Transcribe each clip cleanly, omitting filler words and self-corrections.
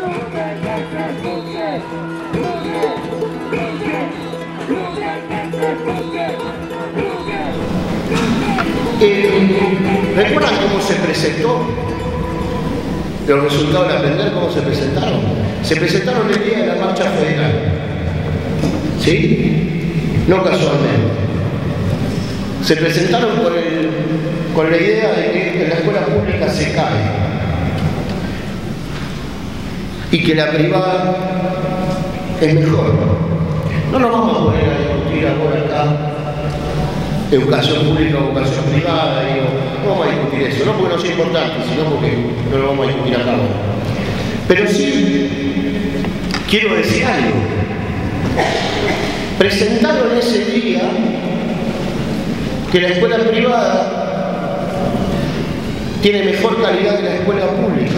¿Recuerdan cómo se presentó? Los resultados de aprender, ¿cómo se presentaron? Se presentaron el día de la marcha federal. ¿Sí? No casualmente. Se presentaron con la idea de que la escuela pública se cae y que la privada es mejor. No nos vamos a poner a discutir ahora acá educación pública o educación privada, digo, no vamos a discutir eso, no porque no sea importante, sino porque no lo vamos a discutir acá ahora. Pero sí quiero decir algo. Presentaron ese día que la escuela privada tiene mejor calidad que la escuela pública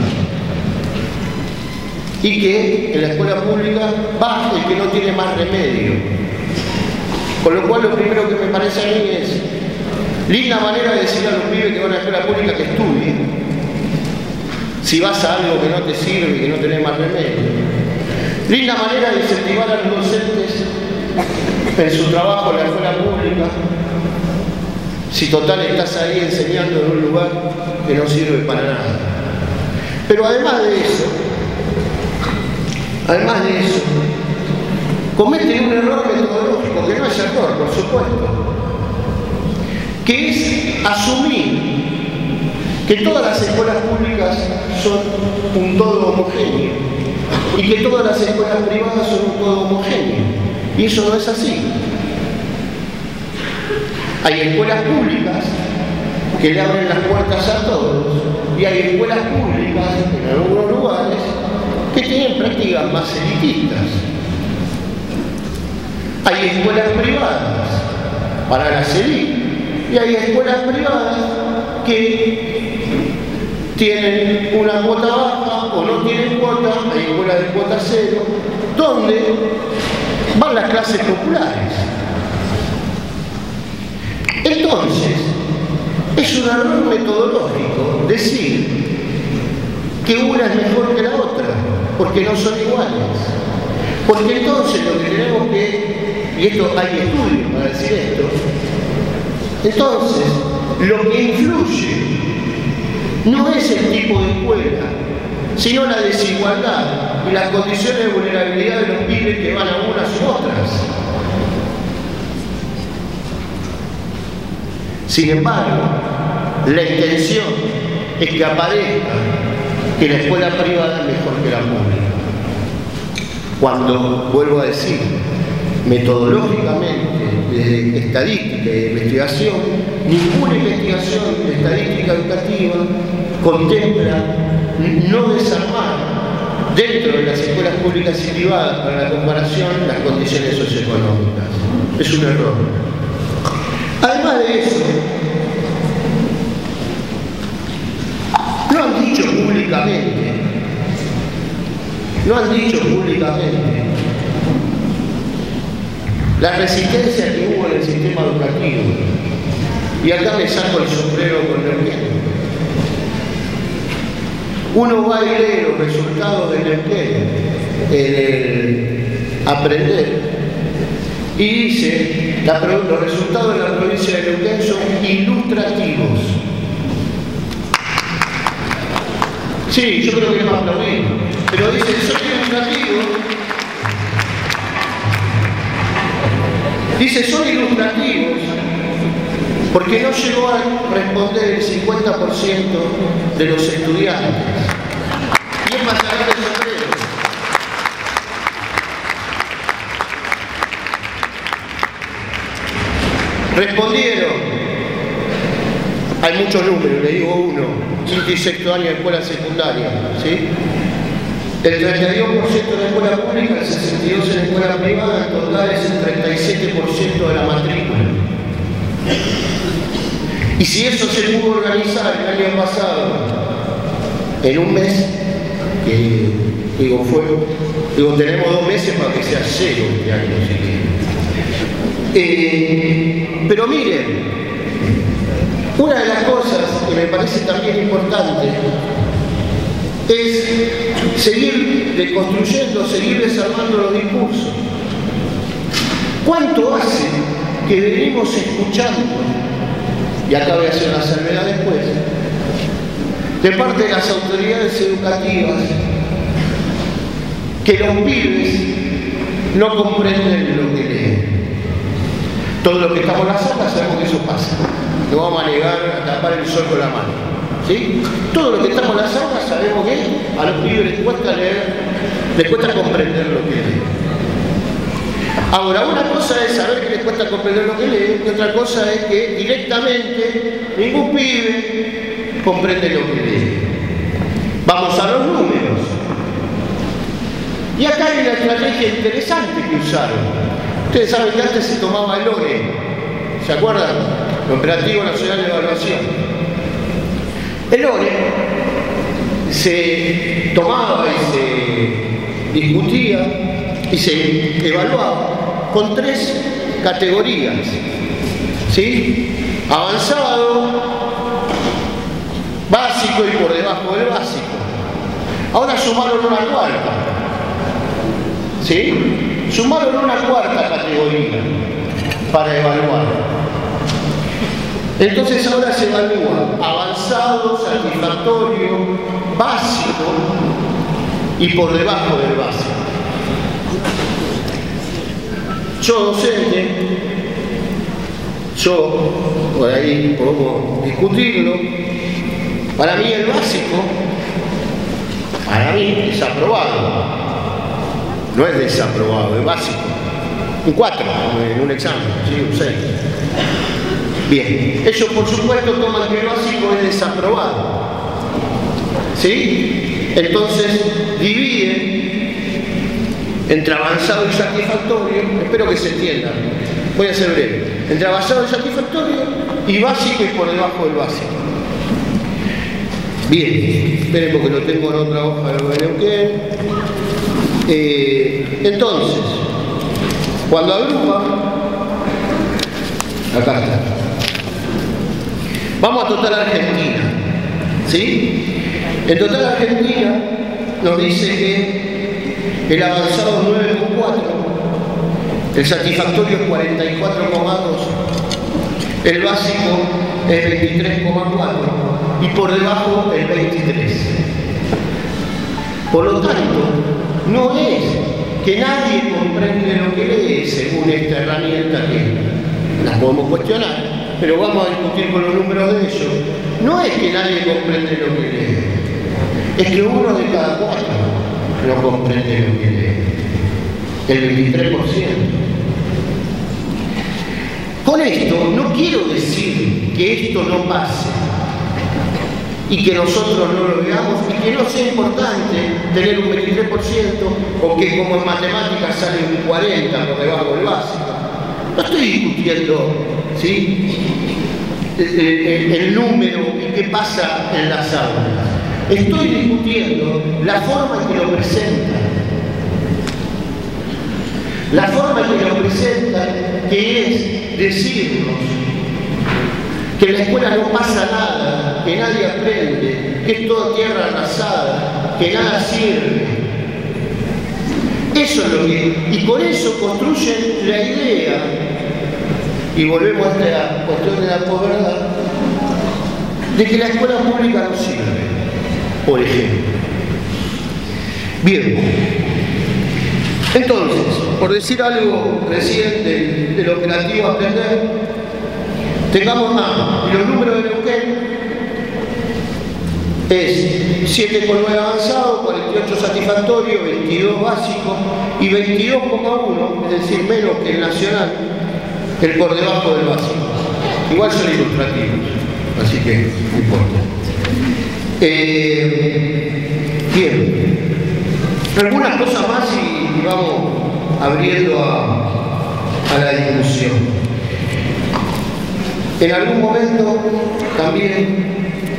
y que en la escuela pública baja y que no tiene más remedio. Con lo cual lo primero que me parece a mí es linda manera de decir a los pibes que van a la escuela pública que estudien si vas a algo que no te sirve y que no tenés más remedio. Linda manera de incentivar a los docentes en su trabajo en la escuela pública si total estás ahí enseñando en un lugar que no sirve para nada. Pero además de eso, cometen un error metodológico, que no es error, por supuesto, que es asumir que todas las escuelas públicas son un todo homogéneo y que todas las escuelas privadas son un todo homogéneo. Y eso no es así. Hay escuelas públicas que le abren las puertas a todos y hay escuelas públicas en algunos lugares que tienen prácticas más elitistas. Hay escuelas privadas para las élites y hay escuelas privadas que tienen una cuota baja o no tienen cuota, hay escuelas de cuota cero, donde van las clases populares. Entonces, es un error metodológico decir que una es mejor que la otra, porque no son iguales. Porque entonces lo que tenemos que, y esto hay estudios para decir esto, entonces lo que influye no es el tipo de escuela, sino la desigualdad y las condiciones de vulnerabilidad de los pibes que van a unas u otras. Sin embargo, la intención es que aparezca que la escuela privada es mejor que la pública. Cuando, vuelvo a decir, metodológicamente, de estadística y de investigación, ninguna investigación de estadística educativa contempla no desarmar dentro de las escuelas públicas y privadas para la comparación las condiciones socioeconómicas. Es un error. Además de eso, lo han dicho públicamente, la resistencia que hubo en el sistema educativo, y acá me saco el sombrero con Neuquén. Uno va y lee los resultados de Neuquén en el aprender y dice los resultados de la provincia de Neuquén son ilustrativos. Sí, yo creo que no va a aplaudir, pero dice son ilustrativos. Dice son ilustrativos porque no llegó a responder el 50% de los estudiantes. Y es para sacar el sombrero. Respondieron, hay muchos números, le digo uno, quinto y sexto año de escuela secundaria, ¿sí? El 32% de la escuela pública, el 62% en la escuela privada, en total es el 37% de la matrícula. Y si eso se pudo organizar el año pasado, en un mes, que tenemos 2 meses para que sea 0 este año, pero miren, una de las cosas que me parece también importante es seguir seguir deconstruyendo, seguir desarmando los discursos. ¿Cuánto hace que venimos escuchando, y acá voy a hacer una salvedad después, de parte de las autoridades educativas, que los pibes no comprenden lo que leen? Todos los que estamos en la sala sabemos que eso pasa. No vamos a negar a tapar el sol con la mano. ¿Sí? Todos los que estamos en la sala sabemos que a los pibes les cuesta leer, les cuesta comprender lo que leen. Ahora, una cosa es saber que les cuesta comprender lo que leen, y otra cosa es que directamente ningún pibe comprende lo que lee. Vamos a los números. Y acá hay una estrategia interesante que usaron. Ustedes saben que antes se tomaba el ONE, ¿se acuerdan? El Operativo Nacional de Evaluación. El ONE se tomaba y se discutía y se evaluaba con 3 categorías, ¿sí? Avanzado, básico y por debajo del básico. Ahora sumaron una cuarta, ¿sí? Sumaron una cuarta categoría para evaluar. Entonces ahora se evalúa avanzado, satisfactorio, básico y por debajo del básico. Yo docente, por ahí podemos discutirlo, para mí el básico, para mí es aprobado. No es desaprobado, es básico. Un 4 en un examen, ¿sí? Un 6. Bien, ellos por supuesto toman que el básico es desaprobado. ¿Sí? Entonces dividen entre avanzado y satisfactorio. Espero que se entienda. Voy a ser breve. Entre avanzado y satisfactorio y básico y por debajo del básico. Bien, esperen porque lo tengo en otra hoja de Neuquén. Entonces, cuando agrupa, acá está. Vamos a Total Argentina, ¿sí? En Total Argentina nos dice que el avanzado es 9,4, el satisfactorio es 44,2, el básico es 23,4 y por debajo el 23. Por lo tanto, no es que nadie comprende lo que lee según esta herramienta que la podemos cuestionar, pero vamos a discutir con los números de ellos. No es que nadie comprende lo que lee, es que 1 de cada 4 no comprende lo que lee, el 23%. Con esto no quiero decir que esto no pase y que nosotros no lo veamos y que no sea importante tener un 23% o que como en matemáticas sale un 40 por debajo del básico. No estoy discutiendo, ¿sí?, el número y qué pasa en las aulas. Estoy discutiendo la forma en que lo presentan. La forma en que lo presentan, que es decirnos que en la escuela no pasa nada, que nadie aprende, que es toda tierra arrasada, que nada sirve. Eso es lo que... Y con eso construyen la idea, y volvemos a esta cuestión de la posverdad, de que la escuela pública no sirve, por ejemplo. Bien. Entonces, por decir algo recién del operativo Aprender, tengamos más, y los números de Neuquén es 7,9 avanzado, 48 satisfactorio, 22 básico y 22,1, es decir, menos que el nacional, el por debajo del básico. Igual son ilustrativos, así que no importa. Bien, algunas cosas más y vamos abriendo a la discusión. En algún momento también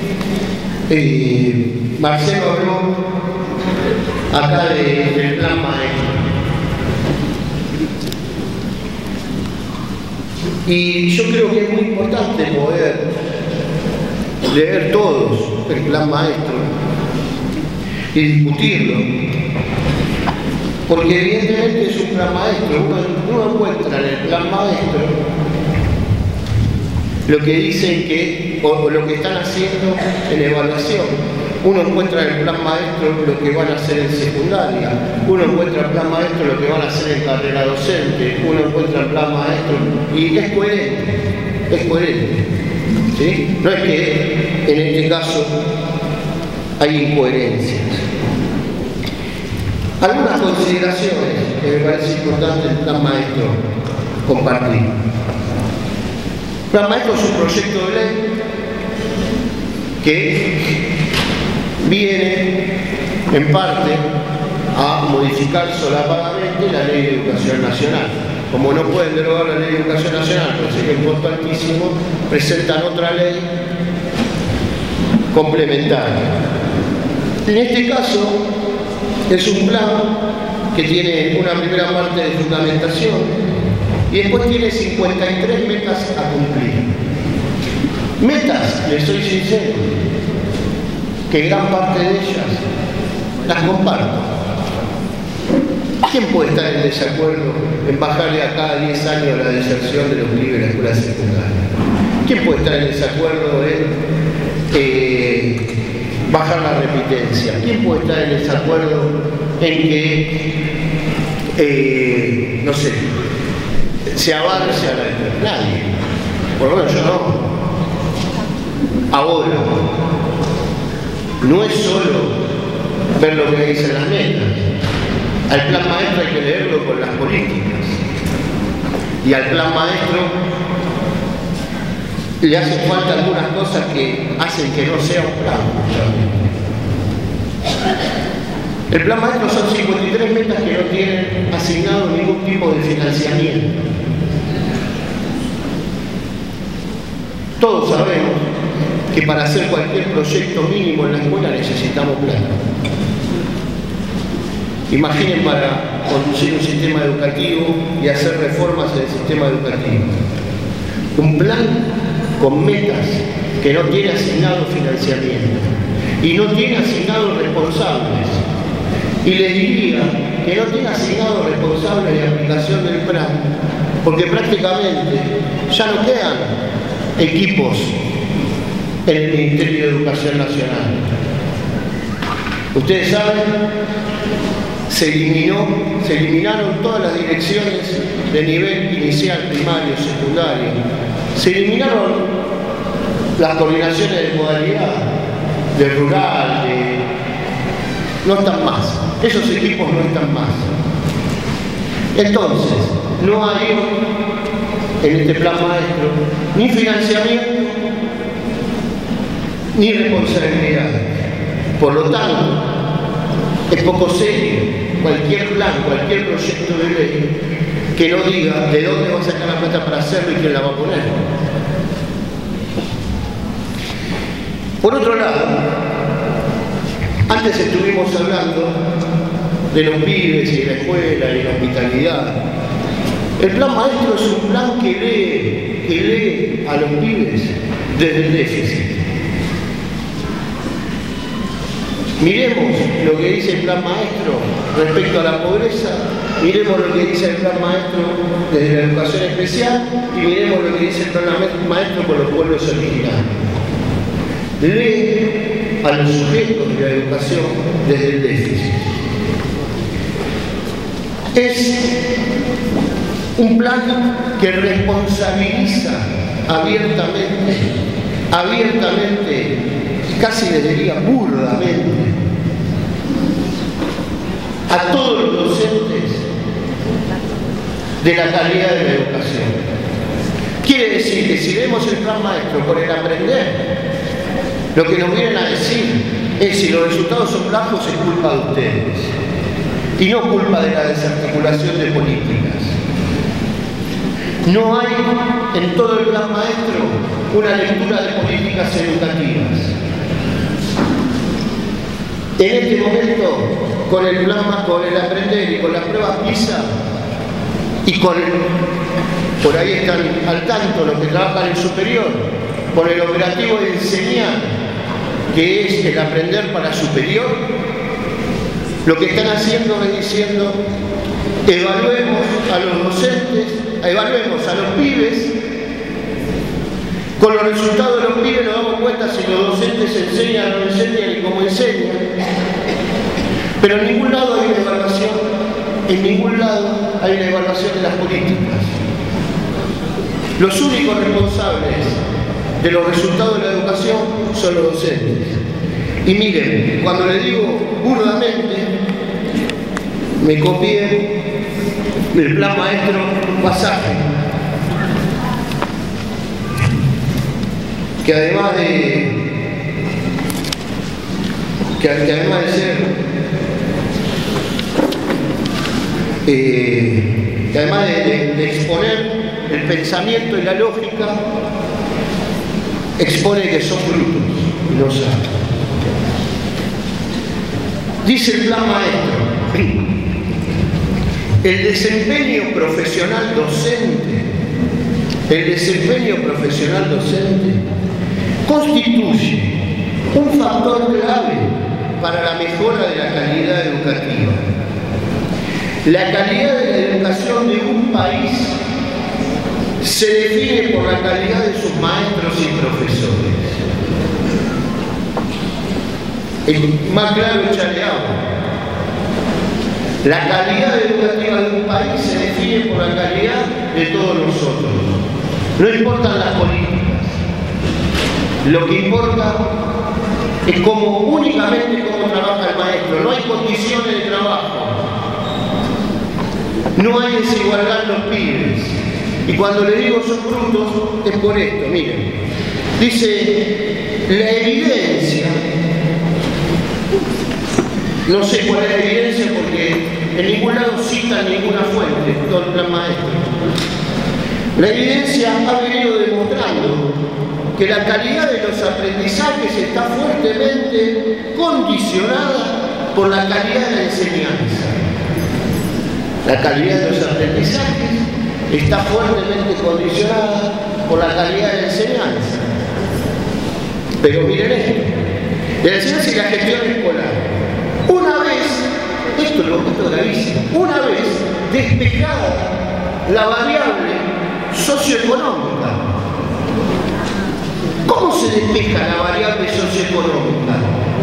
Marcelo habló acá del plan maestro. Y yo creo que es muy importante poder leer todos el plan maestro y discutirlo. Porque evidentemente es un plan maestro. Uno encuentra en el plan maestro lo que dicen que, o lo que están haciendo en evaluación. Uno encuentra en el plan maestro lo que van a hacer en secundaria. Uno encuentra en el plan maestro lo que van a hacer en carrera docente. Uno encuentra el plan maestro y es coherente. Es coherente. ¿Sí? No es que en este caso hay incoherencias. Algunas consideraciones que me parece importante el plan maestro compartir. El plan maestro es un proyecto de ley que viene en parte a modificar solapadamente la Ley de Educación Nacional. Como no pueden derogar la Ley de Educación Nacional, porque sería un costo altísimo, presentan otra ley complementaria. En este caso, es un plan que tiene una primera parte de fundamentación y después tiene 53 metas a cumplir. Metas, les soy sincero, que gran parte de ellas las comparto. ¿Quién puede estar en desacuerdo en bajarle a cada 10 años la deserción de los pibes de la escuela secundaria? ¿Quién puede estar en desacuerdo en bajar la repitencia? ¿Quién puede estar en desacuerdo en que, no sé, se avance a la... Nadie. Por lo menos yo no. Ahora, no es solo ver lo que dicen las metas. Al plan maestro hay que leerlo con las políticas. Y al plan maestro le hacen falta algunas cosas que hacen que no sea un plan. El plan maestro son 53 metas que no tienen asignado ningún tipo de financiamiento. Todos sabemos que para hacer cualquier proyecto mínimo en la escuela necesitamos plata. Imaginen para conducir un sistema educativo y hacer reformas en el sistema educativo. Un plan con metas que no tiene asignado financiamiento y no tiene asignados responsables. Y les diría que no tiene asignados responsables de aplicación del plan, porque prácticamente ya no quedan equipos en el Ministerio de Educación Nacional. Ustedes saben, se eliminaron todas las direcciones de nivel inicial, primario, secundario. Se eliminaron las coordinaciones de modalidad, de rural, no están más. Esos equipos no están más. Entonces, no hay en este plan maestro ni financiamiento ni responsabilidad. Por lo tanto, es poco serio cualquier plan, cualquier proyecto de ley que no diga de dónde va a sacar la plata para hacerlo y quién la va a poner. Por otro lado, antes estuvimos hablando de los pibes y de la escuela y la hospitalidad. El plan maestro es un plan que lee a los pibes desde el déficit. Miremos lo que dice el plan maestro respecto a la pobreza, miremos lo que dice el plan maestro desde la educación especial y miremos lo que dice el plan maestro con los pueblos originarios. Lee a los sujetos de la educación desde el déficit. Es un plan que responsabiliza abiertamente, casi les diría burdamente, a todos los docentes de la calidad de la educación. Quiere decir que si vemos el plan maestro con el aprender, lo que nos vienen a decir es si los resultados son bajos es culpa de ustedes y no culpa de la desarticulación de políticas. No hay en todo el plan maestro una lectura de políticas educativas. En este momento, con el plan, con el aprender y con las pruebas PISA y por ahí están al tanto los que trabajan en superior, con el operativo de enseñar, que es el aprender para superior, Lo que están haciendo es diciendo, evaluemos a los docentes, evaluemos a los pibes, con los resultados de los pibes nos damos cuenta si los docentes enseñan o no enseñan y cómo enseñan. Pero en ningún lado hay una evaluación, en ningún lado hay una evaluación de las políticas. Los únicos responsables de los resultados de la educación son los docentes. Y miren, cuando le digo burdamente, me copié del plan maestro un pasaje que además de ser que además de exponer el pensamiento y la lógica, expone que son brutos y no saben. Dice el plan maestro, el desempeño profesional docente constituye un factor clave para la mejora de la calidad educativa. La calidad de la educación de un país se define por la calidad de sus maestros y profesores. Es más claro echarle agua. La calidad educativa de un país se define por la calidad de todos nosotros. No importan las políticas. Lo que importa es únicamente cómo trabaja el maestro. No hay condiciones de trabajo. No hay desigualdad en los pibes. Y cuando le digo son brutos, es por esto, miren. Dice, la evidencia, no sé cuál es la evidencia porque en ningún lado citan ninguna fuente, todo el plan maestro. La evidencia ha venido demostrando que la calidad de los aprendizajes está fuertemente condicionada por la calidad de la enseñanza. La calidad de los aprendizajes está fuertemente condicionada por la calidad de la enseñanza. Pero miren esto, de la enseñanza y la gestión escolar. Una vez, esto es gravísimo, una vez despejada la variable socioeconómica. ¿Cómo se despeja la variable socioeconómica?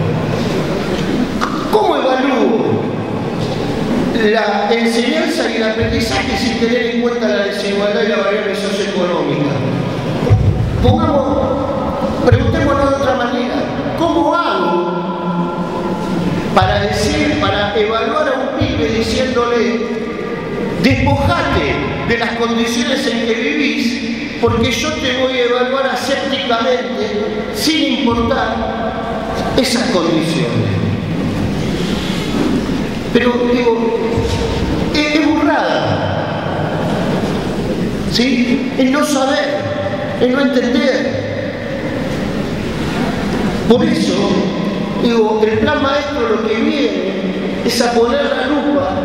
¿Cómo evalúo la enseñanza y el aprendizaje sin tener en cuenta la desigualdad y la variable socioeconómica? Preguntémonos de otra manera, ¿cómo hago para evaluar a un pibe diciéndole, despojate de las condiciones en que vivís, porque yo te voy a evaluar asépticamente, sin importar esas condiciones? Pero digo, es burrada, ¿sí? Es no saber, es no entender. Por eso, digo, el plan maestro lo que viene es a poner la lupa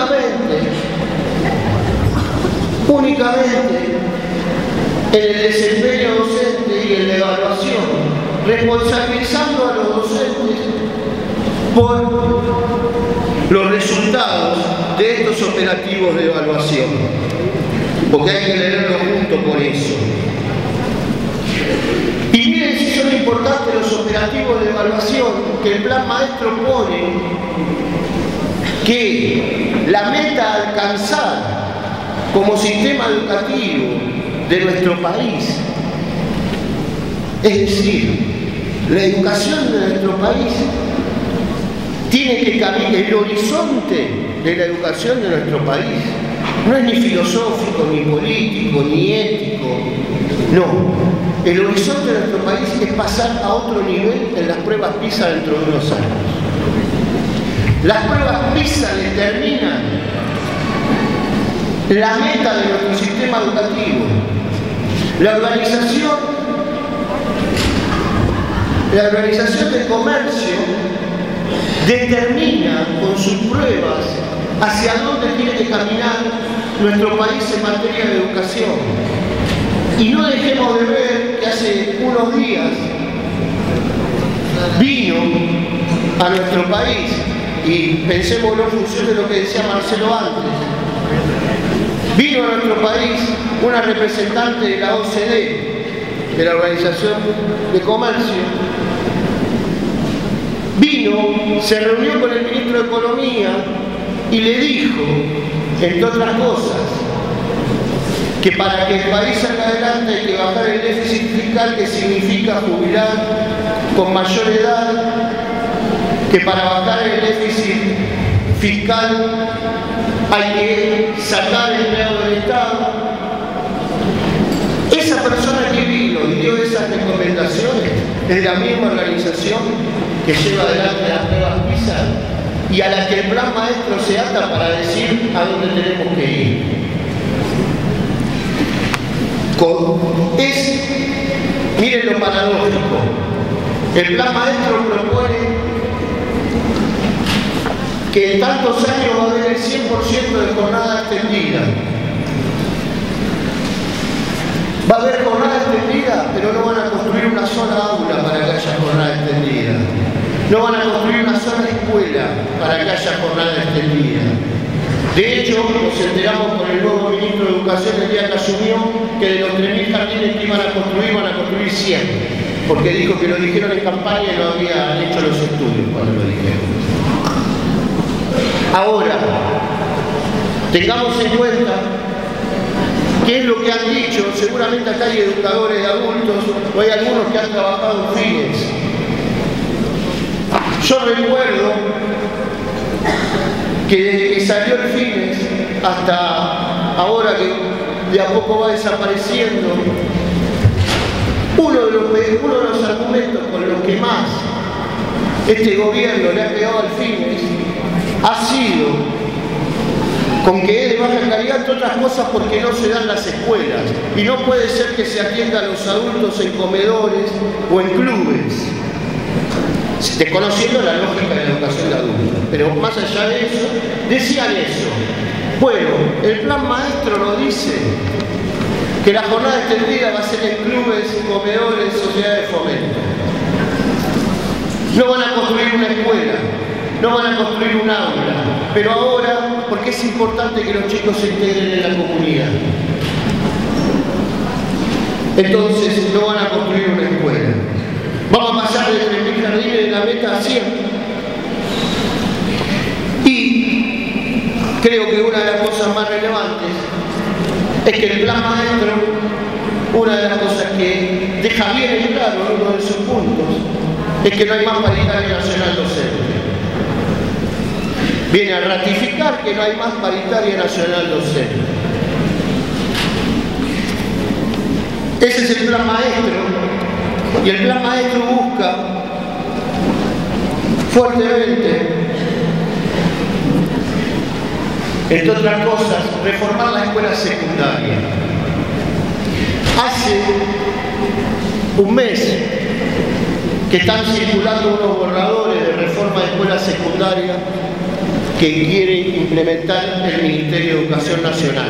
únicamente en el desempeño docente y en la evaluación, responsabilizando a los docentes por los resultados de estos operativos de evaluación, porque hay que leerlo junto por eso. Y miren si son importantes los operativos de evaluación que el plan maestro pone, que la meta a alcanzar como sistema educativo de nuestro país, es decir, la educación de nuestro país tiene que caminar, el horizonte de la educación de nuestro país no es ni filosófico, ni político, ni ético, no. El horizonte de nuestro país es pasar a otro nivel en las pruebas PISA dentro de unos años. Las pruebas PISA determinan la meta de nuestro sistema educativo. La Organización del Comercio determina con sus pruebas hacia dónde tiene que caminar nuestro país en materia de educación. Y no dejemos de ver que hace unos días vino a nuestro país y pensémoslo en función de lo que decía Marcelo antes. Vino a nuestro país una representante de la OCDE, de la Organización de Comercio. Vino, se reunió con el ministro de Economía y le dijo, entre otras cosas, que para que el país salga adelante hay que bajar el déficit fiscal, que significa jubilar con mayor edad, que para bajar el déficit fiscal hay que sacar el empleado del Estado. Esa persona que vino y dio esas recomendaciones es la misma organización que lleva adelante las pruebas PISA y a la que el plan maestro se ata para decir a dónde tenemos que ir. Miren lo paradójico. El plan maestro propone que en tantos años va a haber el 100% de jornada extendida. Va a haber jornada extendida, pero no van a construir una sola aula para que haya jornada extendida. No van a construir una sola escuela para que haya jornada extendida. De hecho, nos enteramos con el nuevo ministro de Educación el día que asumió que de los 3.000 jardines que iban a construir 100. Porque dijo que lo dijeron en campaña y no habían hecho los estudios cuando lo dijeron. Ahora, tengamos en cuenta qué es lo que han dicho. Seguramente acá hay educadores de adultos o hay algunos que han trabajado en fines. Yo recuerdo que desde que salió el fines hasta ahora que de a poco va desapareciendo, uno de los argumentos con los que más este gobierno le ha pegado al fines ha sido con que es de baja calidad, entre otras cosas porque no se dan las escuelas y no puede ser que se atienda a los adultos en comedores o en clubes, desconociendo la lógica de la educación de adultos. Pero más allá de eso, decían eso. Bueno, el plan maestro nos dice que la jornada extendida va a ser en clubes, comedores, sociedades de fomento. No van a construir una escuela, no van a construir un aula, pero ahora, porque es importante que los chicos se integren en la comunidad. Entonces, no van a construir una escuela. Vamos a pasar de 3.000 jardines de la meta a 100. Y creo que una de las cosas más relevantes es que el plan maestro, una de las cosas que deja bien en claro uno de sus puntos, es que no hay más paritaria nacional docente. Viene a ratificar que no hay más paritaria nacional docente. Ese es el plan maestro. Y el plan maestro busca fuertemente, entre otras cosas, reformar la escuela secundaria. Hace un mes que están circulando unos borradores de reforma de escuela secundaria que quiere implementar el Ministerio de Educación Nacional.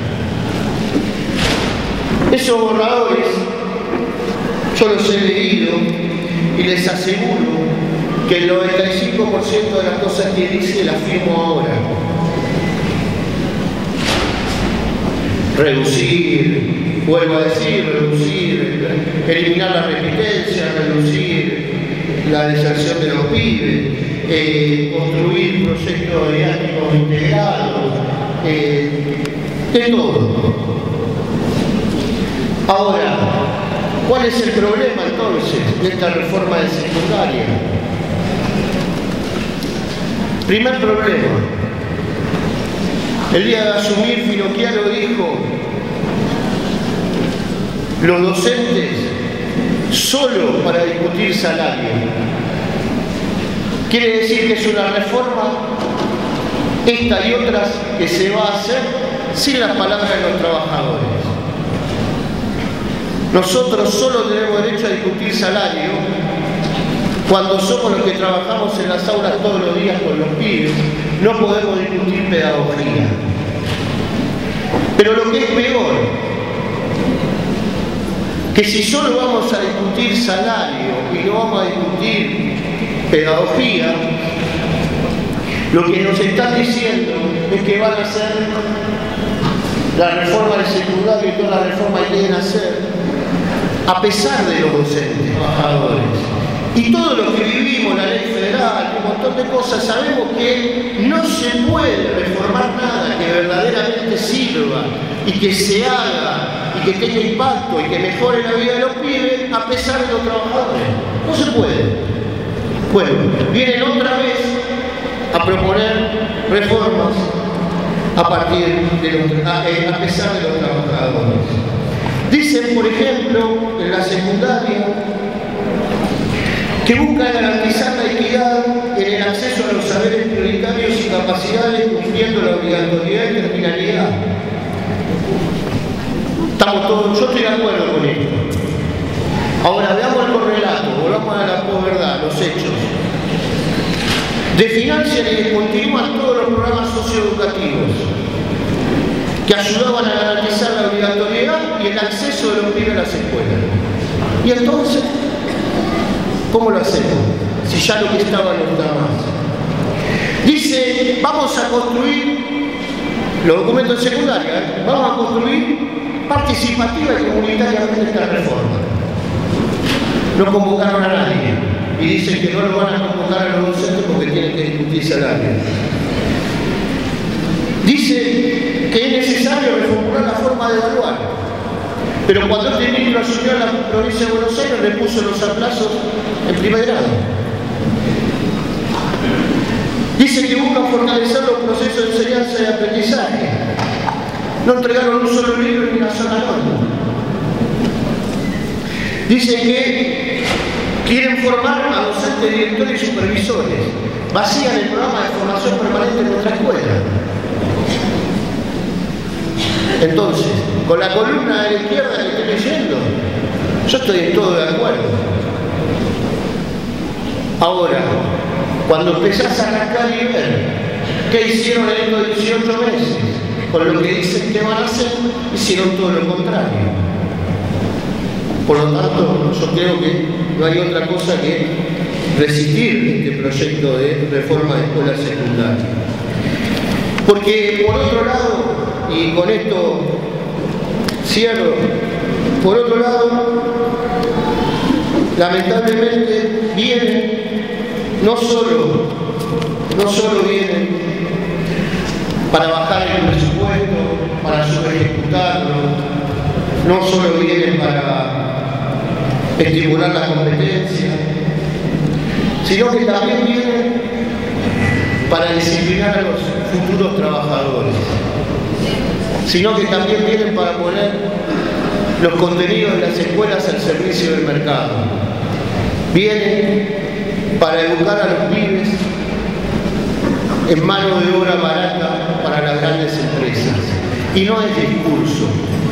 Esos borradores yo los he leído y les aseguro que el 95% de las cosas que dice las firmo ahora. Reducir, vuelvo a decir, reducir, eliminar la repitencia, reducir la deserción de los pibes, construir proyectos didácticos integrados, de todo. Ahora, ¿cuál es el problema entonces de esta reforma de secundaria? Primer problema. El día de asumir, Finocchiaro dijo: los docentes solo para discutir salario. Quiere decir que es una reforma, esta y otras, que se va a hacer sin las palabras de los trabajadores. Nosotros solo tenemos derecho a discutir salario cuando somos los que trabajamos en las aulas todos los días con los pibes. No podemos discutir pedagogía. Pero lo que es peor, que si solo vamos a discutir salario y no vamos a discutir pedagogía, Lo que nos están diciendo es que van a hacer la reforma del secundario y toda la reforma que quieren hacer a pesar de los docentes, trabajadores. Y todos los que vivimos la ley federal, un montón de cosas, sabemos que no se puede reformar nada que verdaderamente sirva y que se haga y que tenga impacto y que mejore la vida de los pibes a pesar de los trabajadores. No se puede. Bueno, vienen otra vez a proponer reformas a partir de a pesar de los trabajadores. Dicen, por ejemplo, en la secundaria, que busca garantizar la equidad en el acceso a los saberes prioritarios y capacidades, cumpliendo la obligatoriedad y terminalidad. Estamos todos, yo estoy de acuerdo con esto. Ahora veamos el correlato, volvamos a la posverdad, los hechos. Desfinancian y descontinúan todos los programas socioeducativos que ayudaban a garantizar la obligatoriedad y el acceso de los pibes a las escuelas. Y entonces, ¿cómo lo hacemos? Si ya lo que estaba no está más. Dice, vamos a construir, los documentos de secundaria, vamos a construir participativa y comunitariamente esta reforma. No convocaron a nadie y dicen que no lo van a convocar a los docentes porque tienen que discutir salarios. Dice que es necesario reformular la forma de evaluar. Pero cuando este ministro asumió la provincia de Buenos Aires, le puso los aplazos en primer grado. Dice que buscan fortalecer los procesos de enseñanza y aprendizaje. No entregaron un solo libro ni una sola norma. Dice que quieren formar a docentes, directores y supervisores. Vacían el programa de formación permanente en nuestra escuela. Entonces, con la columna de la izquierda que estoy leyendo, yo estoy en todo de acuerdo. Ahora, cuando empezás a arrancar y ver qué hicieron en estos 18 meses, con lo que dicen que van a hacer, hicieron todo lo contrario. Por lo tanto, yo creo que no hay otra cosa que resistir este proyecto de reforma de escuela secundaria. Porque, por otro lado, y con esto cierro, por otro lado, lamentablemente vienen, no solo vienen para bajar el presupuesto, para sobreejecutarlo, no solo vienen para estimular la competencia, sino que también vienen para disciplinar a los futuros trabajadores, sino que también vienen para poner los contenidos de las escuelas al servicio del mercado. Vienen para educar a los pibes en mano de obra barata para las grandes empresas. Y no es discurso.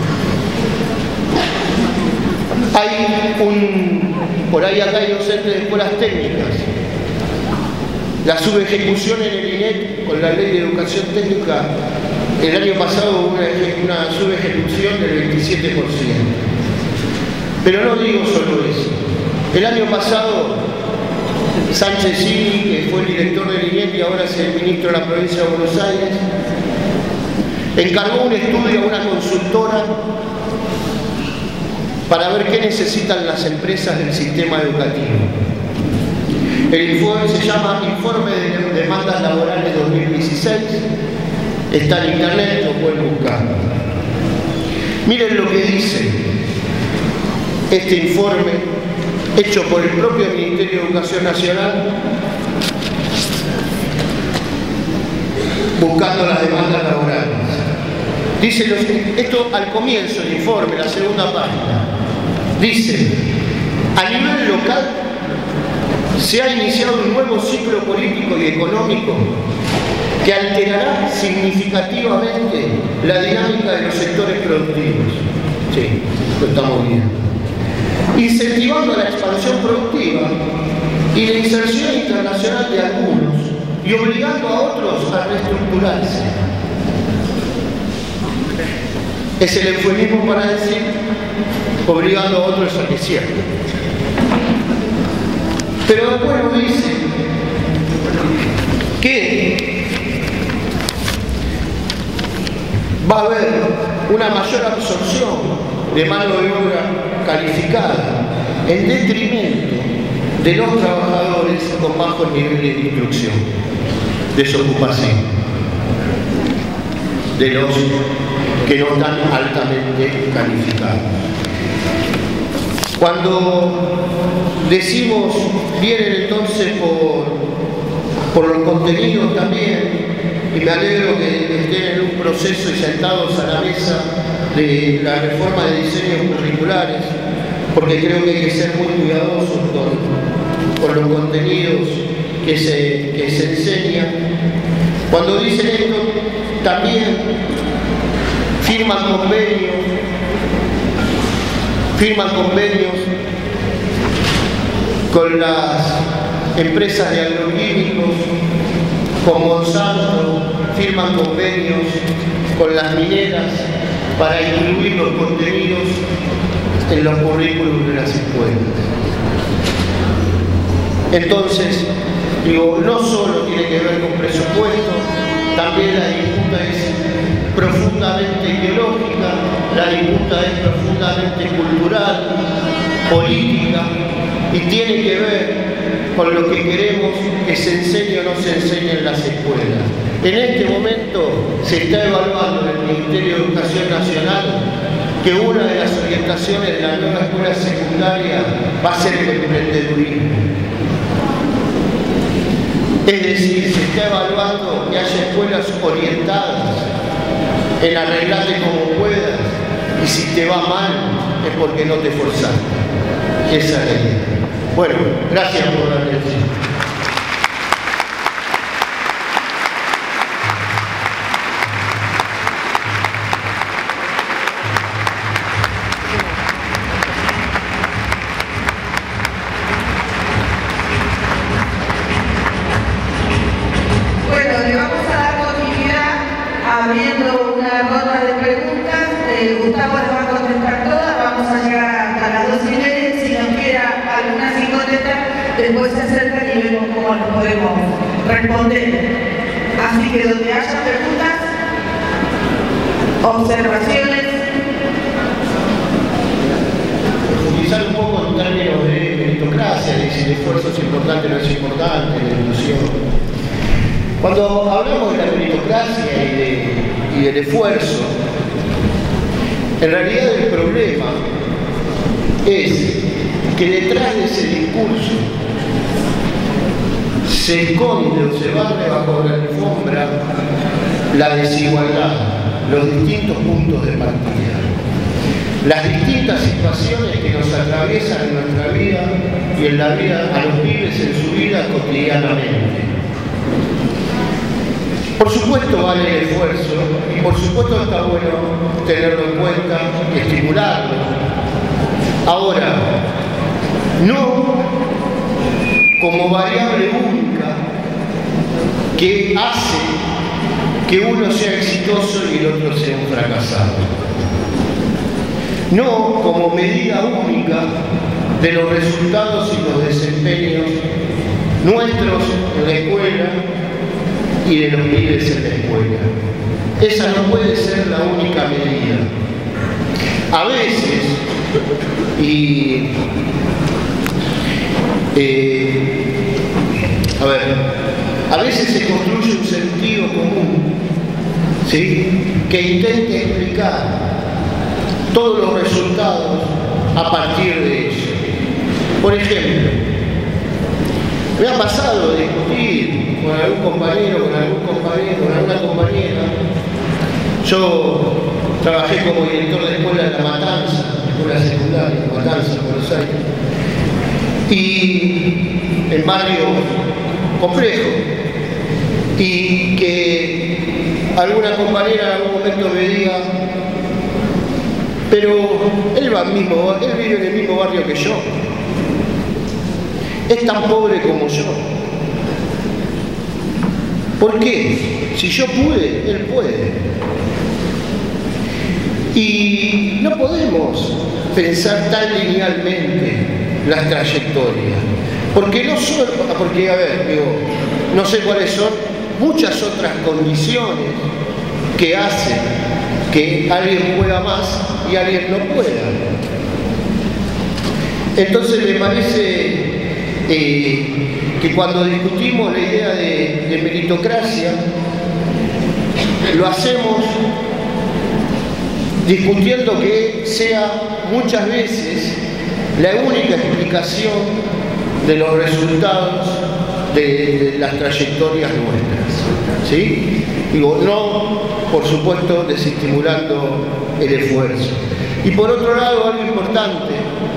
Por ahí acá hay docentes de escuelas técnicas. La subejecución en el INET con la ley de educación técnica, el año pasado hubo una subejecución del 27%. Pero no digo solo eso. El año pasado, Sánchez Cini, que fue el director del INET y ahora es el ministro de la provincia de Buenos Aires, encargó un estudio a una consultora para ver qué necesitan las empresas del sistema educativo. El informe se llama Informe de Demandas Laborales 2016. Está en internet, lo pueden buscar. Miren lo que dice este informe, hecho por el propio Ministerio de Educación Nacional, buscando las demandas laborales. Dice esto al comienzo del informe, la segunda página. Dice, a nivel local se ha iniciado un nuevo ciclo político y económico que alterará significativamente la dinámica de los sectores productivos. Sí, lo estamos viendo. Incentivando la expansión productiva y la inserción internacional de algunos y obligando a otros a reestructurarse. Es el eufemismo para decir obligando a otros a que cierren. Pero después nos dice que va a haber una mayor absorción de mano de obra calificada en detrimento de los trabajadores con bajos niveles de instrucción, desocupación, de los que no están altamente calificados. Cuando decimos vienen entonces por los contenidos también, y me alegro que estén en un proceso y sentados a la mesa de la reforma de diseños curriculares, porque creo que hay que ser muy cuidadosos con los contenidos que se enseñan. Cuando dicen esto, también firman convenios con las empresas de agroquímicos, con Monsanto, firman convenios con las mineras para incluir los contenidos en los currículos de las escuelas. Entonces, digo, no solo tiene que ver con presupuesto, también la disputa es profundamente ideológica, la disputa es profundamente cultural, política, y tiene que ver con lo que queremos que se enseñe o no se enseñe en las escuelas. En este momento se está evaluando en el Ministerio de Educación Nacional que una de las orientaciones de la nueva escuela secundaria va a ser el emprendedurismo. Es decir, se está evaluando que haya escuelas orientadas en arreglarte como puedas, y si te va mal es porque no te esforzaste. Esa es la idea. Bueno, gracias por la atención. Abriendo una ronda de preguntas, Gustavo las va a contestar todas, vamos a llegar hasta las 2:30, si nos queda alguna sin contestar, después se acercan y vemos cómo nos podemos responder. Así que donde haya preguntas, observaciones. Profundizar un poco en términos de meritocracia, de si el esfuerzo es importante o no es importante, de ilusión. Cuando hablamos de la meritocracia y del esfuerzo, en realidad el problema es que detrás de ese discurso se esconde o se barre bajo la alfombra la desigualdad, los distintos puntos de partida, las distintas situaciones que nos atraviesan en nuestra vida y en la vida a los pibes en su vida cotidianamente. Por supuesto vale el esfuerzo y por supuesto está bueno tenerlo en cuenta y estimularlo. Ahora, no como variable única que hace que uno sea exitoso y el otro sea un fracasado. No como medida única de los resultados y los desempeños nuestros en la escuela y de los pibes en la escuela. Esa no puede ser la única medida. A veces, a veces se construye un sentido común, ¿sí?, que intente explicar todos los resultados a partir de eso. Por ejemplo, me ha pasado de discutir con algún compañero, con alguna compañera. Yo trabajé como director de escuela en La Matanza, escuela secundaria, Matanza, Buenos Aires, y el barrio complejo, y que alguna compañera en algún momento me diga, pero él vive en el mismo barrio que yo, es tan pobre como yo. ¿Por qué? Si yo pude, él puede. Y no podemos pensar tan linealmente las trayectorias. Porque no solo, no sé cuáles son muchas otras condiciones que hacen que alguien pueda más y alguien no pueda. Entonces me parece que cuando discutimos la idea de meritocracia, lo hacemos discutiendo que sea muchas veces la única explicación de los resultados de las trayectorias nuestras, ¿sí? Digo, no, por supuesto, desestimulando el esfuerzo. Y por otro lado, algo importante,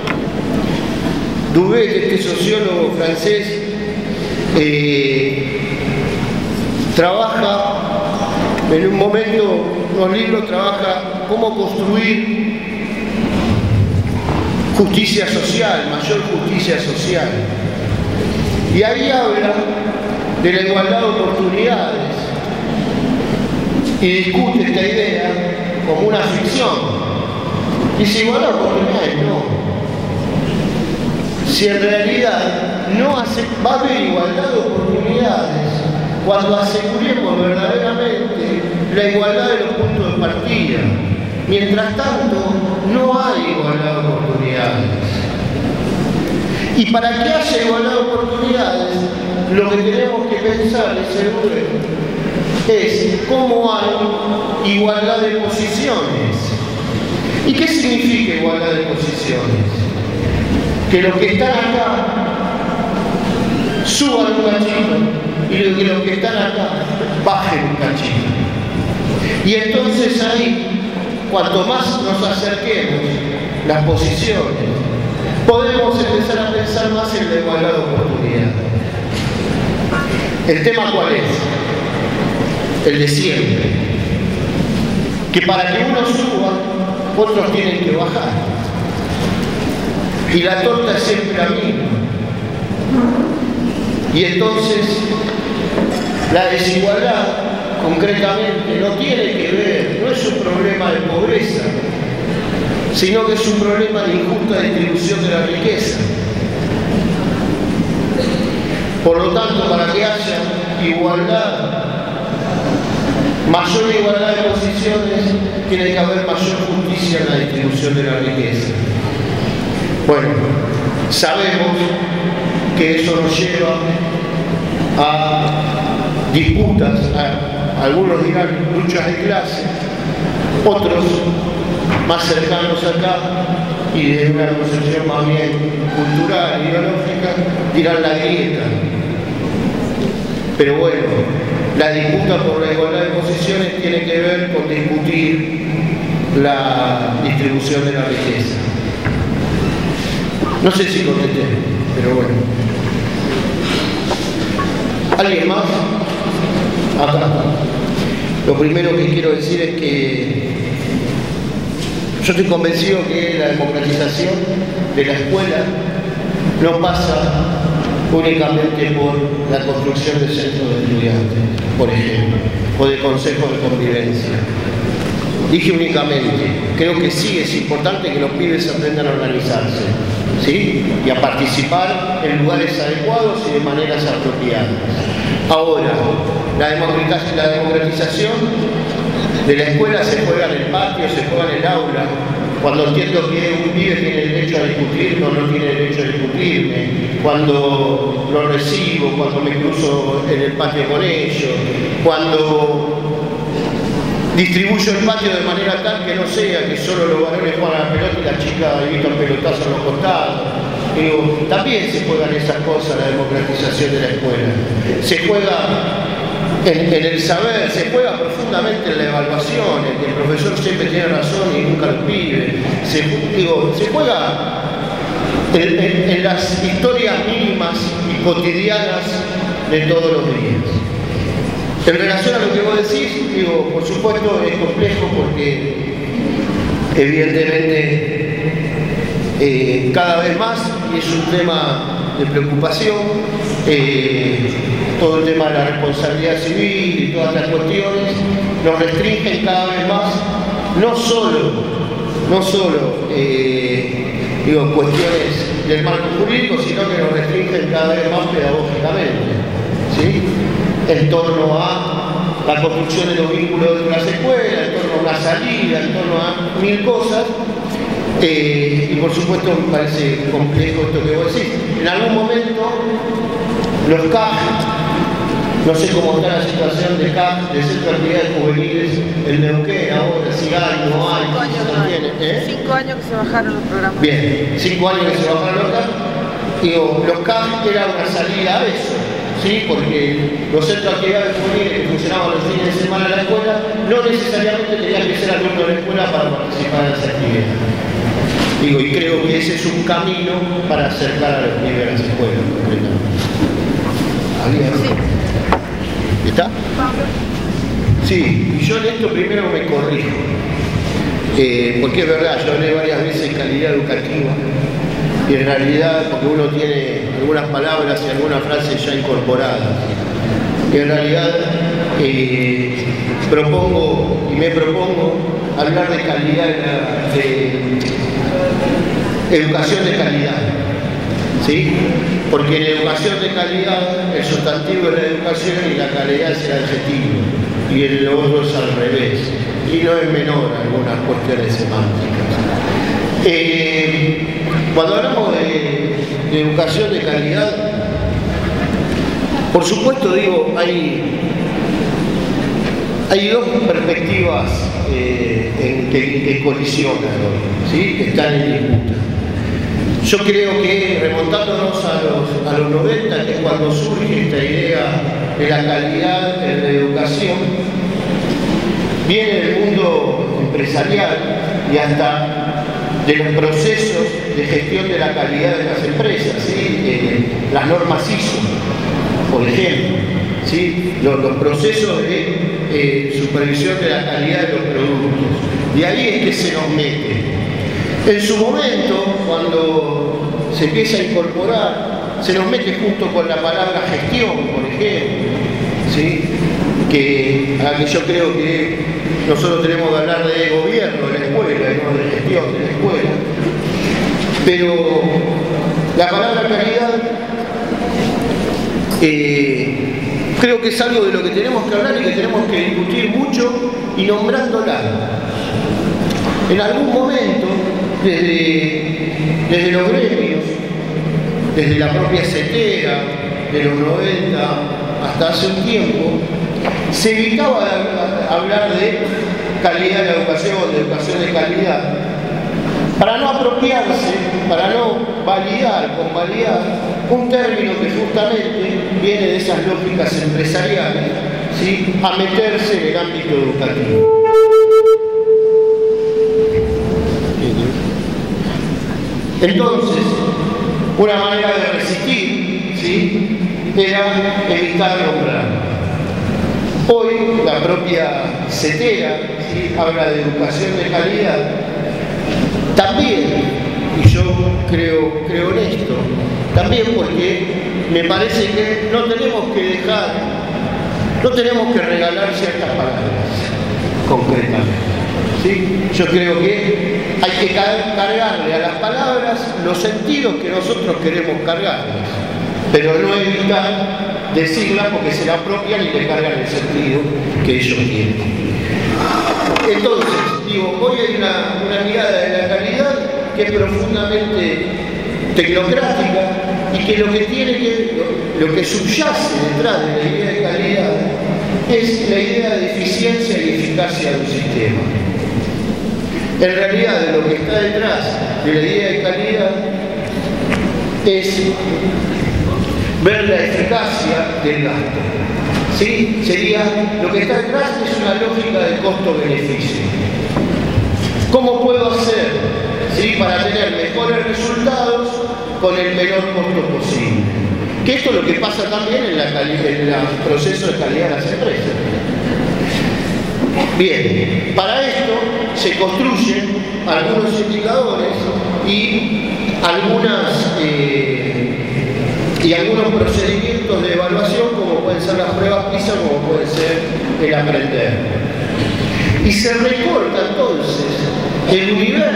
Duvet, este sociólogo francés, trabaja, en un momento, los libros trabaja cómo construir justicia social, mayor justicia social. Y ahí habla de la igualdad de oportunidades y discute esta idea como una ficción. Dice, igualdad de oportunidades no. Si en realidad va a haber igualdad de oportunidades cuando aseguremos verdaderamente la igualdad de los puntos de partida. Mientras tanto, no hay igualdad de oportunidades. Y para que haya igualdad de oportunidades, lo que tenemos que pensar, es cómo hay igualdad de posiciones. ¿Y qué significa igualdad de posiciones? Que los que están acá suban un cachito y que los que están acá bajen un cachito. Y entonces ahí, cuanto más nos acerquemos las posiciones, podemos empezar a pensar más en la igualdad de oportunidades. ¿El tema cuál es? El de siempre. Que para que uno suba, otros tienen que bajar. Y la torta es siempre la misma. Y entonces, la desigualdad, concretamente, no tiene que ver, no es un problema de pobreza, sino que es un problema de injusta distribución de la riqueza. Por lo tanto, para que haya igualdad, mayor igualdad de posiciones, tiene que haber mayor justicia en la distribución de la riqueza. Bueno, sabemos que eso nos lleva a disputas, algunos dirán luchas de clase, otros más cercanos acá y de una concepción más bien cultural, ideológica, dirán la grieta. Pero bueno, la disputa por la igualdad de posiciones tiene que ver con discutir la distribución de la riqueza. No sé si contesté, pero bueno. ¿Alguien más? Acá. Lo primero que quiero decir es que yo estoy convencido que la democratización de la escuela no pasa únicamente por la construcción de centros de estudiantes, por ejemplo, o de consejos de convivencia. Dije únicamente, creo que sí es importante que los pibes aprendan a organizarse, ¿sí? Y a participar en lugares adecuados y de maneras apropiadas. Ahora, la democratización de la escuela se juega en el patio, se juega en el aula. Cuando entiendo que un pibe tiene derecho a discutir, no tiene derecho a discutirme. Cuando lo recibo, cuando me cruzo en el patio con ellos, cuando distribuyo el patio de manera tal que no sea que solo los varones juegan a la pelota y las chicas evitan pelotazos a los costados. Digo, también se juegan esas cosas, la democratización de la escuela. Se juega en el saber, se juega profundamente en la evaluación, en que el profesor siempre tiene razón y nunca lo pide. Se juega en las historias mínimas y cotidianas de todos los días. En relación a lo que vos decís, digo, por supuesto es complejo porque evidentemente cada vez más, y es un tema de preocupación, todo el tema de la responsabilidad civil y todas las cuestiones nos restringen cada vez más, no solo cuestiones del marco jurídico, sino que nos restringen cada vez más pedagógicamente, ¿sí? En torno a la construcción de los vínculos de las escuelas, en torno a una salida, en torno a 1000 cosas. Y por supuesto me parece complejo esto que vos decís. En algún momento los CAF, no sé cómo está la situación de CAF, de Centro de Actividades Juveniles, el Neuquén ahora, si hay, no hay, 5 años, no tiene, 5 años que se bajaron los programas. Bien, 5 años que se bajaron los CAF. Digo, los CAF era una salida a eso, ¿sí? Porque los centros de actividades juveniles que funcionaban los fines de semana en la escuela no necesariamente tenían que ser alumno de la escuela para participar en esa actividad. Digo, y creo que ese es un camino para acercar a los pibes a las escuelas. Sí. ¿Está? Sí, y yo en esto primero me corrijo. Porque es verdad, yo hablé varias veces de calidad educativa. Y en realidad, porque uno tiene algunas palabras y algunas frases ya incorporadas. Y en realidad propongo y me propongo hablar de calidad, de educación de calidad. ¿Sí? Porque en educación de calidad el sustantivo es la educación y la calidad es el adjetivo. Y el otro es al revés. Y no es menor algunas cuestiones semánticas. Cuando hablamos de educación de calidad, por supuesto digo, hay dos perspectivas que colisionan, ¿sí? Que están en disputa. Yo creo que remontándonos a los 90, que es cuando surge esta idea de la calidad en la educación, viene del mundo empresarial y hasta de los procesos de gestión de la calidad de las empresas, ¿sí? Las normas ISO, por ejemplo, ¿sí? Los procesos de supervisión de la calidad de los productos. Y ahí es que se nos mete. En su momento, cuando se empieza a incorporar, se nos mete junto con la palabra gestión, por ejemplo, ¿sí? A la que yo creo que nosotros tenemos que hablar de gobierno de la escuela y no de gestión de la escuela. Pero la palabra calidad creo que es algo de lo que tenemos que hablar y que tenemos que discutir mucho y nombrándola. En algún momento, desde los gremios, desde la propia CETERA, de los 90 hasta hace un tiempo, se evitaba hablar de calidad de la educación, de educación de calidad, para no apropiarse, para no convalidar un término que justamente viene de esas lógicas empresariales, ¿sí? A meterse en el ámbito educativo. Entonces, una manera de resistir, ¿sí? Era evitar nombrar. Hoy la propia CETERA, ¿sí? Habla de educación de calidad. También, y yo creo en esto, también porque me parece que no tenemos que regalar ciertas palabras concretamente. ¿Sí? Yo creo que hay que cargarle a las palabras los sentidos que nosotros queremos cargarles, pero no evitar decirlas porque se la apropian y le cargan el sentido que ellos tienen. Entonces, digo, hoy hay una mirada de la calidad que es profundamente tecnocrática y que lo que subyace detrás de la idea de calidad es la idea de eficiencia y eficacia de un sistema. En realidad, lo que está detrás de la idea de calidad es ver la eficacia del gasto. ¿Sí? Lo que está detrás es una lógica de costo-beneficio. ¿Cómo puedo hacer, ¿sí? Para tener mejores resultados con el menor costo posible? Que esto es lo que pasa también en el proceso de calidad de las empresas. Bien, para esto se construyen algunos indicadores y algunos procedimientos de evaluación, como pueden ser las pruebas PISA, como puede ser el aprender. Y se recorta entonces el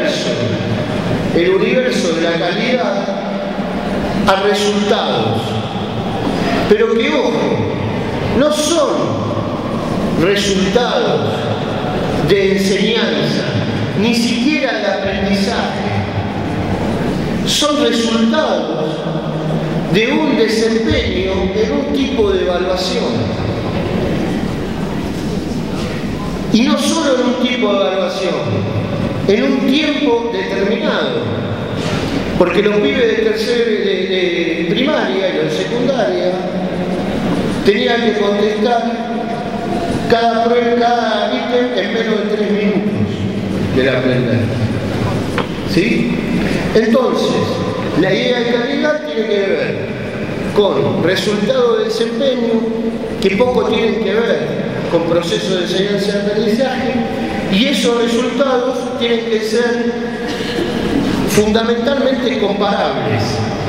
universo de la calidad a resultados. Pero que, ojo, no son resultados de enseñanza ni siquiera el aprendizaje. Son resultados de un desempeño en un tipo de evaluación. Y no solo en un tipo de evaluación, en un tiempo determinado. Porque los pibes de primaria y los de secundaria tenían que contestar cada ítem en menos de 3 minutos del aprender. ¿Sí? Entonces, la idea de calidad tiene que ver con resultados de desempeño que poco tienen que ver con procesos de enseñanza y aprendizaje, y esos resultados tienen que ser fundamentalmente comparables.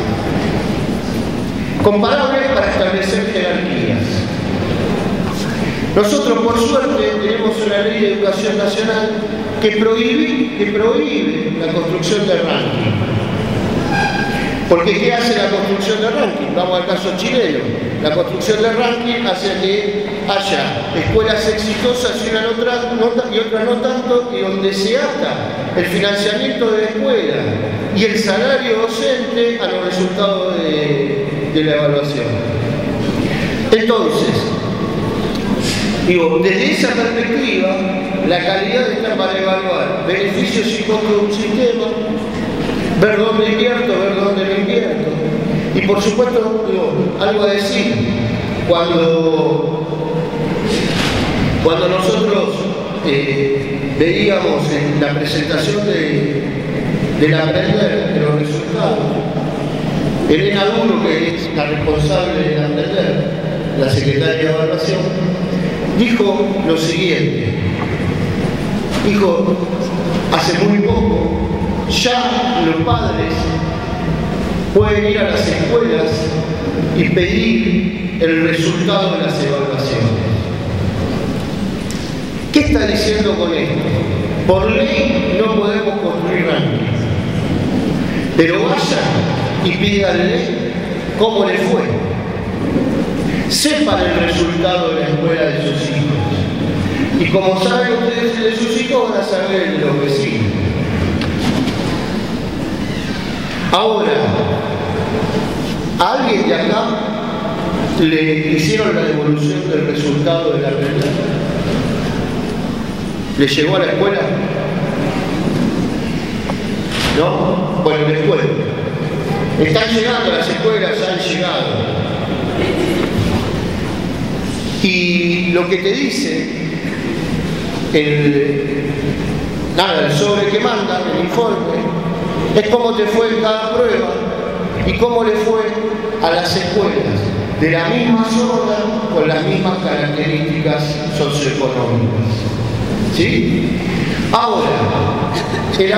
Comparables para establecer jerarquías. Nosotros, por suerte, tenemos una ley de educación nacional que prohíbe la construcción del ranking. Porque ¿qué hace la construcción del ranking? Vamos al caso chileno. La construcción del ranking hace que haya escuelas exitosas y otras no tanto, y donde se ata el financiamiento de la escuela y el salario docente a los resultados de la evaluación. Entonces, desde esa perspectiva, la calidad está para evaluar beneficios y costos de un sistema, ver dónde invierto, ver dónde no invierto. Y por supuesto, algo a decir, cuando nosotros veíamos en la presentación del aprender, de los resultados, Elena Duro, que es la responsable del aprender, la secretaria de evaluación, dijo lo siguiente. Dijo, hace muy poco, ya los padres pueden ir a las escuelas y pedir el resultado de las evaluaciones. ¿Qué está diciendo con esto? Por ley no podemos construir rankings, pero vayan y pídanle cómo les fue. Sepan el resultado de la escuela de sus hijos. Y como saben ustedes de sus hijos, van a saber de los vecinos. Ahora, a alguien de acá le hicieron la devolución del resultado de la aprender. ¿Le llegó a la escuela? ¿No? Bueno, les cuento. Están llegando a las escuelas, han llegado. Y lo que te dice el sobre que mandan, el informe, es cómo te fue en cada prueba y cómo le fue a las escuelas de la misma zona con las mismas características socioeconómicas. ¿Sí? Ahora, el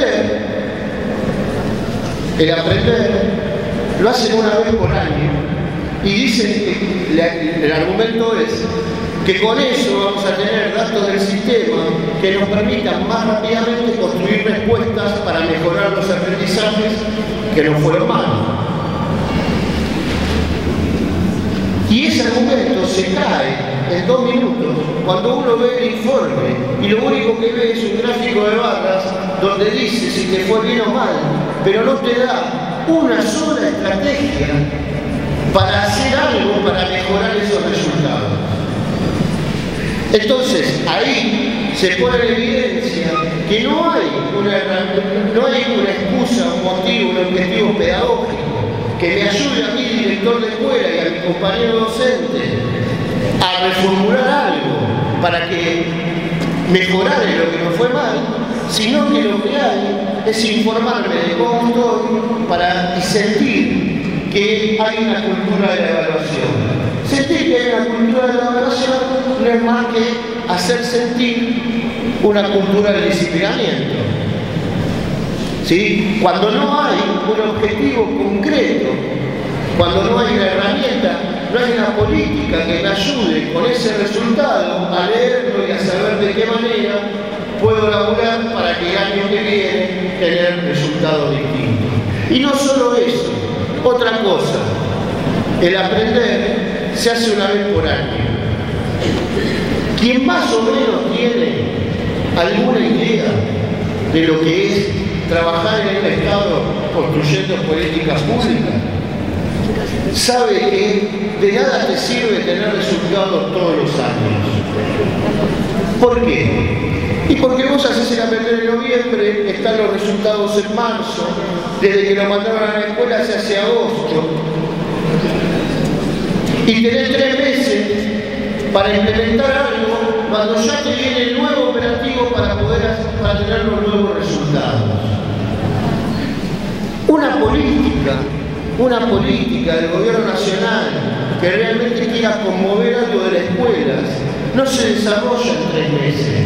aprender lo hacen una vez por año y dicen que el argumento es que con eso vamos a tener datos del sistema que nos permitan más rápidamente construir respuestas para mejorar los aprendizajes que nos fueron mal. Y ese argumento se cae en 2 minutos cuando uno ve el informe y lo único que ve es un gráfico de barras donde dice si te fue bien o mal, pero no te da una sola estrategia para hacer algo para mejorar esos resultados. Entonces, ahí se pone en evidencia que no hay una excusa, un motivo, un objetivo pedagógico que me ayude a mí, director de escuela, y a mi compañero docente a reformular algo para que mejorara lo que nos fue mal, sino que lo que hay es informarme de cómo estoy y sentir que hay una cultura de la evaluación. Sentir que hay una cultura de la evaluación no es más que hacer sentir una cultura del disciplinamiento. ¿Sí? Cuando no hay un objetivo concreto, cuando no hay una herramienta, no hay una política que me ayude con ese resultado a leerlo y a saber de qué manera puedo laburar para que el año que viene tener resultados distintos. Y no solo eso, otra cosa, el aprender se hace una vez por año. Quien más o menos tiene alguna idea de lo que es trabajar en el Estado construyendo políticas públicas, sabe que de nada te sirve tener resultados todos los años. ¿Por qué? Y porque vos haces el aprender en noviembre, están los resultados en marzo, desde que lo mandaron a la escuela se hace agosto, y tenés 3 meses para implementar algo cuando ya te viene el nuevo operativo para tener los nuevos resultados. Una política del gobierno nacional que realmente quiera conmover algo de las escuelas no se desarrolla en 3 meses.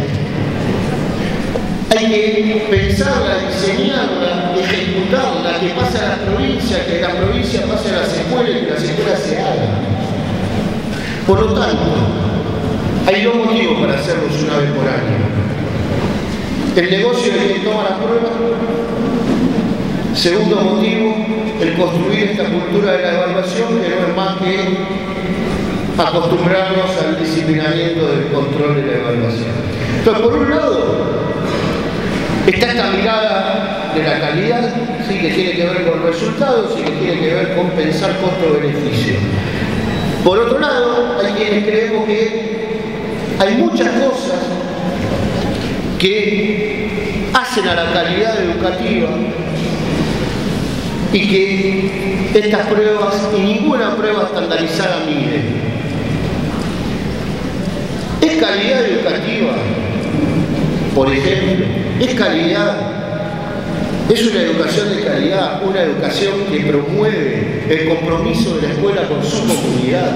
Hay que pensarla, diseñarla, ejecutarla, que pase a las provincias, que la provincia pase a las escuelas y que las escuelas se hagan. Por lo tanto, hay 2 motivos para hacerlos una vez por año. El negocio de quien toma la prueba. Segundo motivo, el construir esta cultura de la evaluación, que no es más que acostumbrarnos al disciplinamiento del control de la evaluación. Entonces, por un lado, está esta mirada de la calidad, ¿sí?, que tiene que ver con resultados y que tiene que ver con pensar costo-beneficio. Por otro lado, hay quienes creemos que hay muchas cosas que hacen a la calidad educativa y que estas pruebas y ninguna prueba estandarizada mide. ¿Es calidad educativa? Por ejemplo, ¿es calidad? Es una educación de calidad, una educación que promueve el compromiso de la escuela con su comunidad.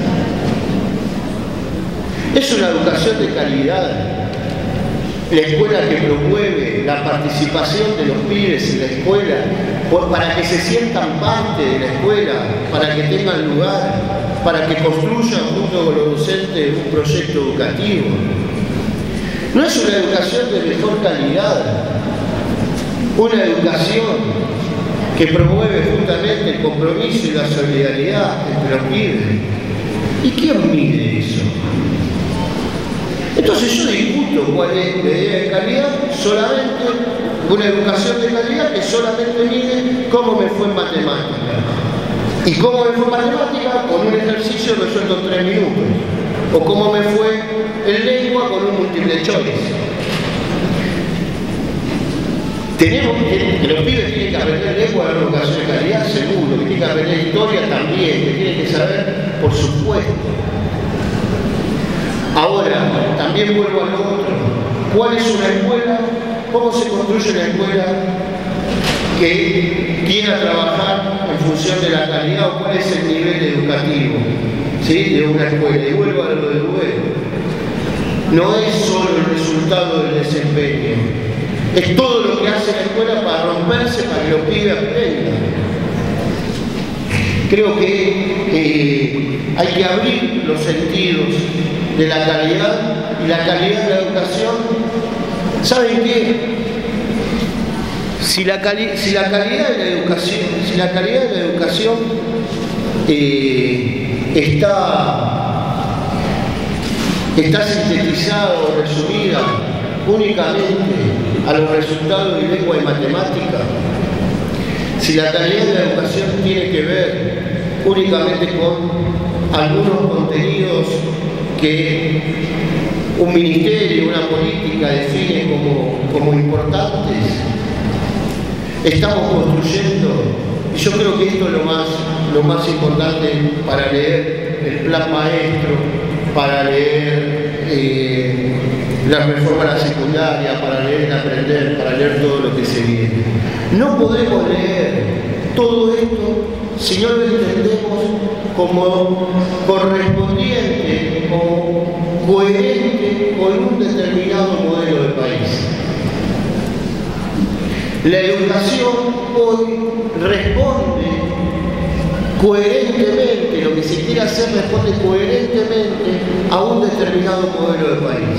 Es una educación de calidad, la escuela que promueve la participación de los pibes en la escuela, para que se sientan parte de la escuela, para que tengan lugar, para que construyan junto con los docentes un proyecto educativo. No es una educación de mejor calidad, una educación que promueve justamente el compromiso y la solidaridad entre los pibes. ¿Y quién mide eso? Entonces yo discuto cuál es la idea de calidad, solamente una educación de calidad que solamente mide cómo me fue en matemática. ¿Y cómo me fue en matemática? Con un ejercicio resuelto en 3 minutos. O cómo me fue en lengua con un múltiple choice. Tenemos que los pibes tienen que aprender lengua de educación de calidad, seguro, que tienen que aprender historia también, que tienen que saber, por supuesto. Ahora, también vuelvo al otro. ¿Cuál es una escuela? ¿Cómo se construye una escuela que quiera trabajar en función de la calidad o cuál es el nivel educativo, ¿sí?, de una escuela? Y vuelvo a lo de luego. No es solo el resultado del desempeño, es todo lo que hace la escuela para romperse, para que los pibes aprendan. Creo que hay que abrir los sentidos de la calidad y la calidad de la educación. ¿Saben qué? Si la calidad de la educación, está sintetizada o resumida únicamente a los resultados de lengua y matemática, si la calidad de la educación tiene que ver únicamente con algunos contenidos que un ministerio, una política define como importantes, estamos construyendo, y yo creo que esto es lo más importante para leer el plan maestro, para leer la reforma a la secundaria, para leer aprender, para leer todo lo que se viene. No podemos leer todo esto si no lo entendemos como correspondiente, como coherente con un determinado modelo de país. La educación hoy responde coherentemente, lo que se quiere hacer responde coherentemente a un determinado modelo de país.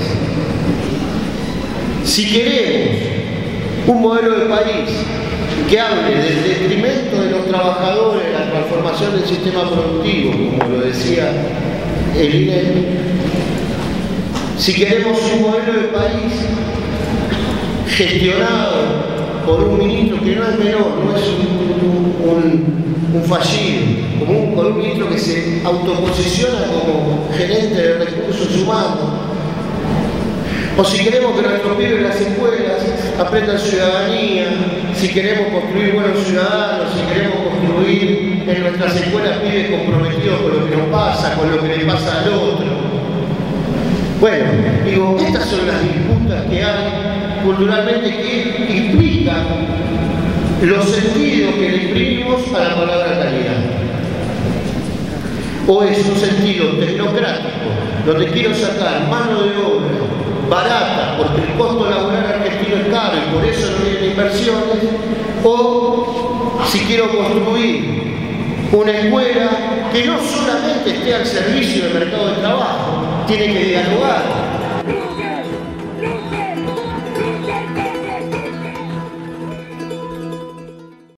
Si queremos un modelo de país que hable del detrimento de los trabajadores, la transformación del sistema productivo, como lo decía el INEP, si queremos un modelo de país gestionado por un ministro que no es menor, no es un fallido, con un ministro que se autoposiciona como gerente de recursos humanos. O si queremos que nuestros pibes en las escuelas aprendan ciudadanía, si queremos construir buenos ciudadanos, si queremos construir en nuestras escuelas pibes comprometidos con lo que nos pasa, con lo que le pasa al otro. Bueno, digo, estas son las disputas que hay culturalmente que implican los sentidos que le imprimimos a la palabra calidad. O es un sentido tecnocrático, donde quiero sacar mano de obra barata, porque el costo laboral argentino es caro y por eso no vienen inversiones, o si quiero construir una escuela que no solamente esté al servicio del mercado de trabajo, tiene que dialogar